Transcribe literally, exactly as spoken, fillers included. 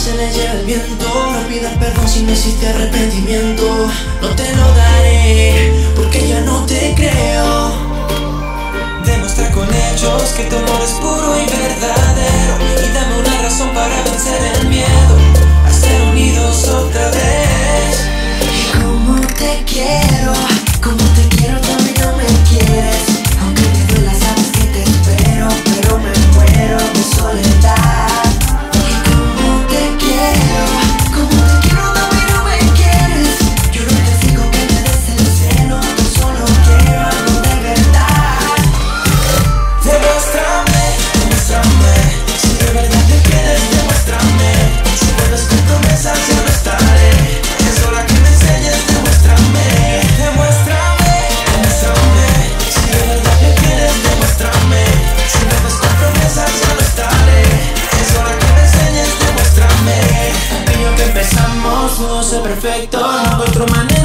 se le lleva el viento. No pidas perdón si no existe arrepentimiento. No te lo daré porque ya no te creo. Demuestra con hechos que tu amor es puro y verdadero, y dame una razón para vencer el miedo a ser unidos otra vez. Y como te quiero, como te quiero también no me quieres. Aunque te duela sabes que te espero, pero me muero de soledad. Y como te quiero, como te quiero también no me quieres. Yo no te digo que me des el cielo, yo solo quiero algo de verdad. Demuéstrame, demuéstrame, si de verdad te quieres, demuéstrame. Si vuelves con promesas yo no estaré, es hora que me enseñes, demuéstrame. Demuéstrame, demuéstrame, si de verdad te quieres, demuéstrame. Si vuelves con promesas yo no estaré, es hora que me enseñes, demuéstrame. Aquello que empezamos pudo ser perfecto, no encuentro manera